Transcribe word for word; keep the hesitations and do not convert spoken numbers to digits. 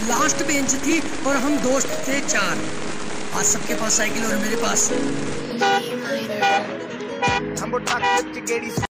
Last bench थी और हम दोस्त थे चार। आज सबके पास साइकिल और मेरे पास